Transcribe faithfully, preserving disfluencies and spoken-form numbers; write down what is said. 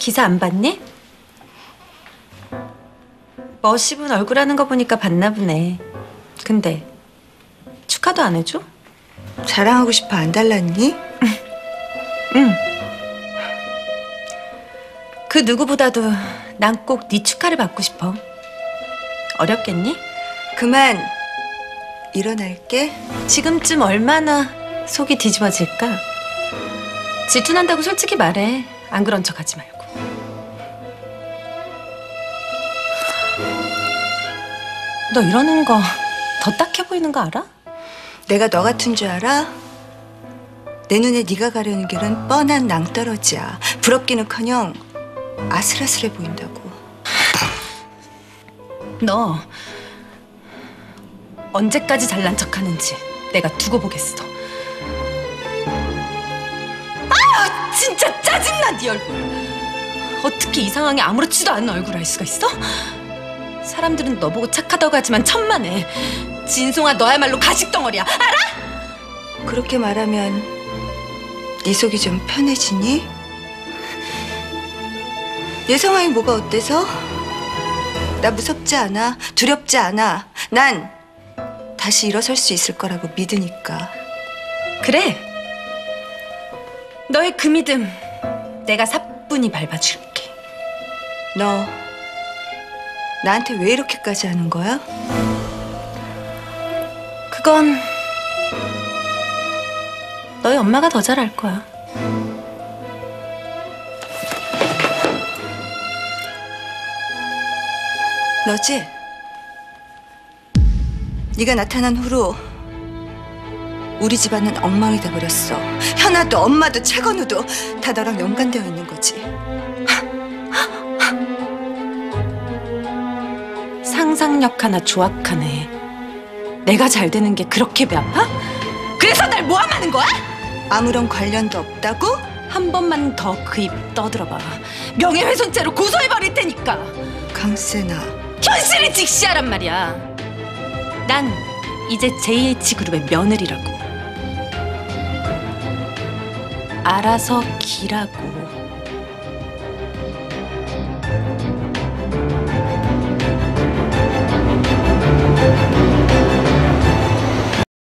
기사 안 봤니? 멋입은 얼굴 하는 거 보니까 봤나 보네. 근데 축하도 안 해줘? 자랑하고 싶어 안 달랐니? 응. 그 누구보다도 난 꼭 네 축하를 받고 싶어. 어렵겠니? 그만 일어날게. 지금쯤 얼마나 속이 뒤집어질까? 질투난다고 솔직히 말해. 안 그런 척 하지 말고. 너 이러는 거 더 딱해 보이는 거 알아? 내가 너 같은 줄 알아? 내 눈에 네가 가려는 길은 뻔한 낭떠러지야. 부럽기는커녕 아슬아슬해 보인다고. 너 언제까지 잘난 척하는지 내가 두고 보겠어. 아, 진짜 짜증나 네 얼굴. 어떻게 이 상황에 아무렇지도 않은 얼굴을 할 수가 있어? 사람들은 너 보고 착하다고 하지만 천만에 진송아 너야말로 가식덩어리야. 알아? 그렇게 말하면 네 속이 좀 편해지니? 내 상황이 뭐가 어때서? 나 무섭지 않아. 두렵지 않아. 난 다시 일어설 수 있을 거라고 믿으니까. 그래. 너의 그 믿음 내가 사뿐히 밟아줄게. 너 나한테 왜 이렇게까지 하는 거야? 그건 너희 엄마가 더 잘 알 거야. 너지? 네가 나타난 후로 우리 집안은 엉망이 돼버렸어. 현아도 엄마도 차건우도 다 너랑 연관되어 있는 거지. 상상력 하나 조악하네. 내가 잘 되는 게 그렇게 배 아파? 그래서 날 모함하는 거야? 아무런 관련도 없다고? 한 번만 더 그 입 떠들어봐. 명예훼손죄로 고소해버릴 테니까. 강세나. 현실을 직시하란 말이야. 난 이제 제이에이치그룹의 며느리라고. 알아서 기라고.